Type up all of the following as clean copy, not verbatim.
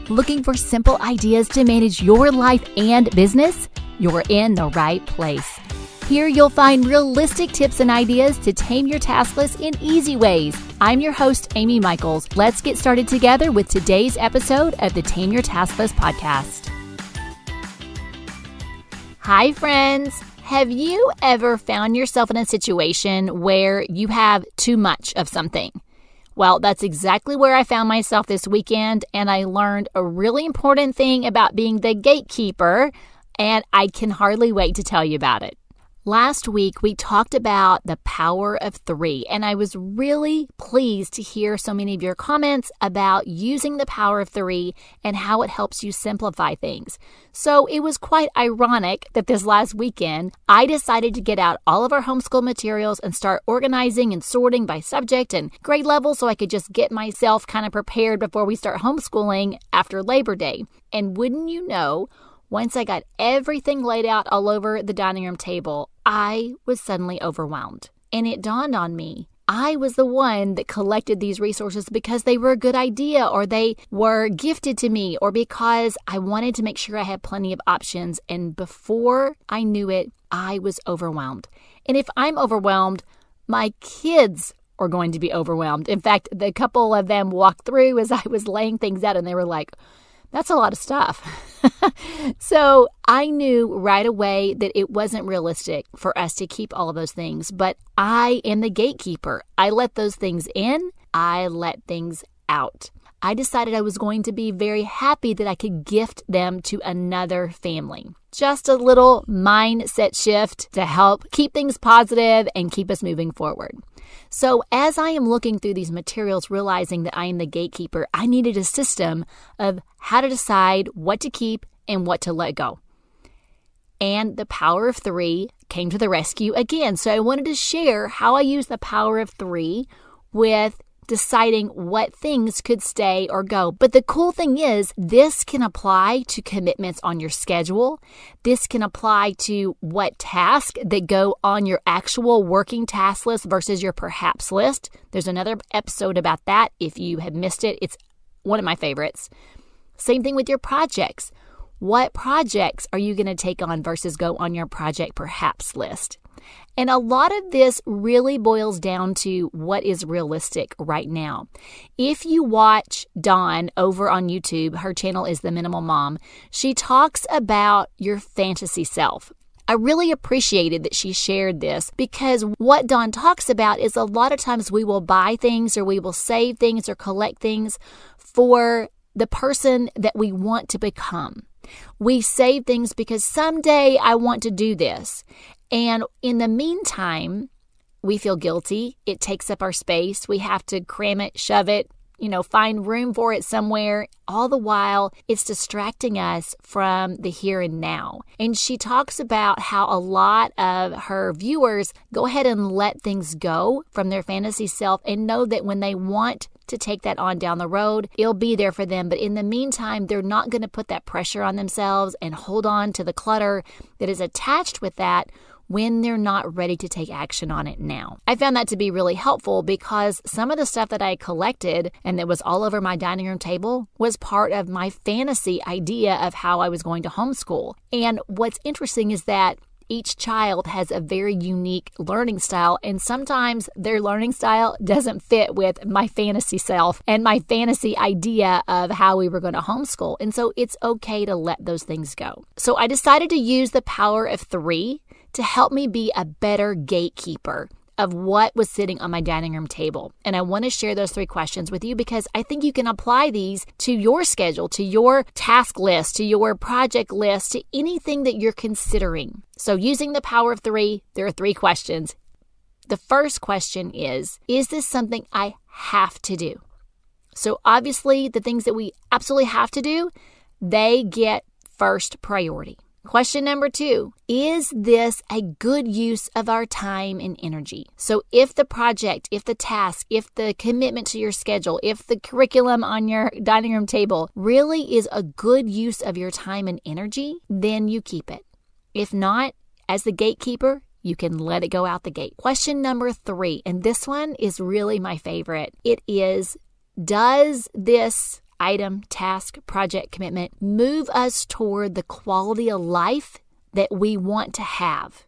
Looking for simple ideas to manage your life and business? You're in the right place. Here you'll find realistic tips and ideas to tame your task list in easy ways. I'm your host, Amy Michaels. Let's get started together with today's episode of the Tame Your Task List podcast. Hi, friends. Have you ever found yourself in a situation where you have too much of something? Well, that's exactly where I found myself this weekend, and I learned a really important thing about being the gatekeeper, and I can hardly wait to tell you about it. Last week, we talked about the power of three, and I was really pleased to hear so many of your comments about using the power of three and how it helps you simplify things. So it was quite ironic that this last weekend, I decided to get out all of our homeschool materials and start organizing and sorting by subject and grade level so I could just get myself kind of prepared before we start homeschooling after Labor Day. And wouldn't you know, once I got everything laid out all over the dining room table, I was suddenly overwhelmed. And it dawned on me, I was the one that collected these resources because they were a good idea or they were gifted to me or because I wanted to make sure I had plenty of options. And before I knew it, I was overwhelmed. And if I'm overwhelmed, my kids are going to be overwhelmed. In fact, the couple of them walked through as I was laying things out and they were like, that's a lot of stuff. So I knew right away that it wasn't realistic for us to keep all of those things, but I am the gatekeeper. I let those things in. I let things out. I decided I was going to be very happy that I could gift them to another family. Just a little mindset shift to help keep things positive and keep us moving forward. So as I am looking through these materials, realizing that I am the gatekeeper, I needed a system of how to decide what to keep and what to let go. And the power of three came to the rescue again. So I wanted to share how I use the power of three with deciding what things could stay or go. But the cool thing is, this can apply to commitments on your schedule. This can apply to what tasks that go on your actual working task list versus your perhaps list. There's another episode about that. If you have missed it, it's one of my favorites. Same thing with your projects. What projects are you going to take on versus go on your project perhaps list? And a lot of this really boils down to what is realistic right now. If you watch Dawn over on YouTube, her channel is The Minimal Mom, she talks about your fantasy self. I really appreciated that she shared this because what Dawn talks about is a lot of times we will buy things or we will save things or collect things for the person that we want to become. We save things because someday I want to do this. And in the meantime, we feel guilty. It takes up our space. We have to cram it, shove it, find room for it somewhere. All the while, it's distracting us from the here and now. And she talks about how a lot of her viewers go ahead and let things go from their fantasy self and know that when they want to take that on down the road, it'll be there for them. But in the meantime, they're not going to put that pressure on themselves and hold on to the clutter that is attached with that when they're not ready to take action on it now. I found that to be really helpful because some of the stuff that I collected and that was all over my dining room table was part of my fantasy idea of how I was going to homeschool. And what's interesting is that each child has a very unique learning style, and sometimes their learning style doesn't fit with my fantasy self and my fantasy idea of how we were going to homeschool. And so it's okay to let those things go. So I decided to use the power of three to help me be a better gatekeeper of what was sitting on my dining room table. And I want to share those three questions with you because I think you can apply these to your schedule, to your task list, to your project list, to anything that you're considering. So using the power of three, there are three questions. The first question is this something I have to do? So obviously the things that we absolutely have to do, they get first priority. Question number 2, is this a good use of our time and energy? So if the project, if the task, if the commitment to your schedule, if the curriculum on your dining room table really is a good use of your time and energy, then you keep it. If not, as the gatekeeper, you can let it go out the gate. Question number 3, and this one is really my favorite. It is, does this item, task, project, commitment move us toward the quality of life that we want to have?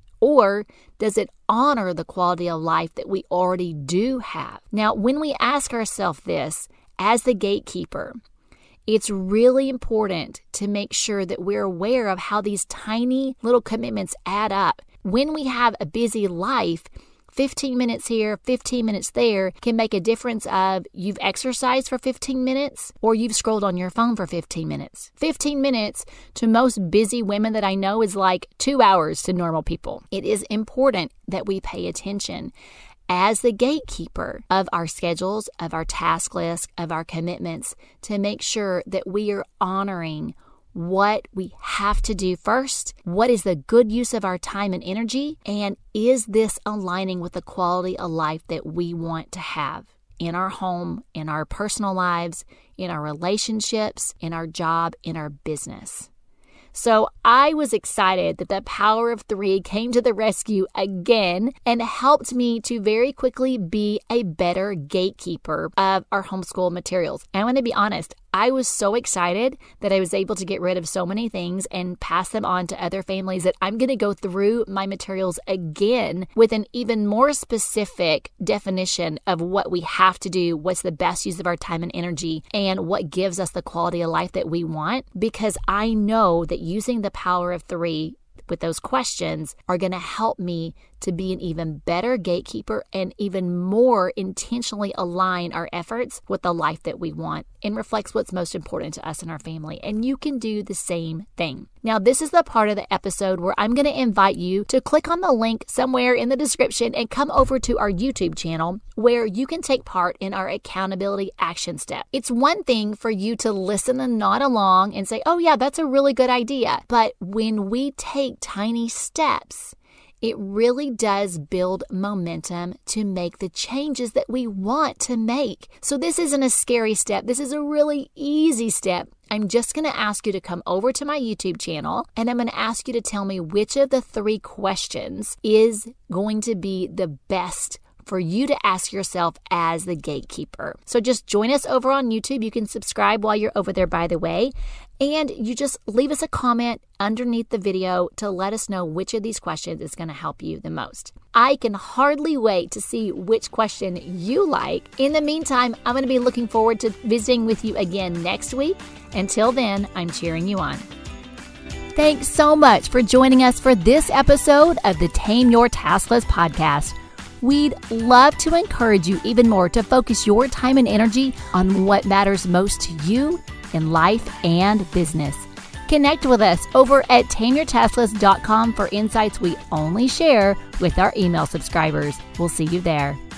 Or does it honor the quality of life that we already do have? Now, when we ask ourselves this as the gatekeeper, it's really important to make sure that we're aware of how these tiny little commitments add up. When we have a busy life, 15 minutes here, 15 minutes there can make a difference of you've exercised for 15 minutes or you've scrolled on your phone for 15 minutes. 15 minutes to most busy women that I know is like 2 hours to normal people. It is important that we pay attention as the gatekeeper of our schedules, of our task list, of our commitments to make sure that we are honoring what we have to do first, what is the good use of our time and energy, and is this aligning with the quality of life that we want to have in our home, in our personal lives, in our relationships, in our job, in our business. So I was excited that the power of 3 came to the rescue again and helped me to very quickly be a better gatekeeper of our homeschool materials. And I'm going to be honest, I was so excited that I was able to get rid of so many things and pass them on to other families that I'm going to go through my materials again with an even more specific definition of what we have to do, what's the best use of our time and energy, and what gives us the quality of life that we want. Because I know that using the power of 3 with those questions are going to help me to be an even better gatekeeper and even more intentionally align our efforts with the life that we want and reflects what's most important to us and our family. And you can do the same thing. Now, this is the part of the episode where I'm going to invite you to click on the link somewhere in the description and come over to our YouTube channel where you can take part in our accountability action step. It's one thing for you to listen and nod along and say, oh yeah, that's a really good idea. But when we take tiny steps, it really does build momentum to make the changes that we want to make. So this isn't a scary step. This is a really easy step. I'm just going to ask you to come over to my YouTube channel and I'm going to ask you to tell me which of the 3 questions is going to be the best for you to ask yourself as the gatekeeper. So just join us over on YouTube. You can subscribe while you're over there, by the way. And you just leave us a comment underneath the video to let us know which of these questions is going to help you the most. I can hardly wait to see which question you like. In the meantime, I'm going to be looking forward to visiting with you again next week. Until then, I'm cheering you on. Thanks so much for joining us for this episode of the Tame Your Task List podcast. We'd love to encourage you even more to focus your time and energy on what matters most to you in life and business. Connect with us over at tameyourtasklist.com for insights we only share with our email subscribers. We'll see you there.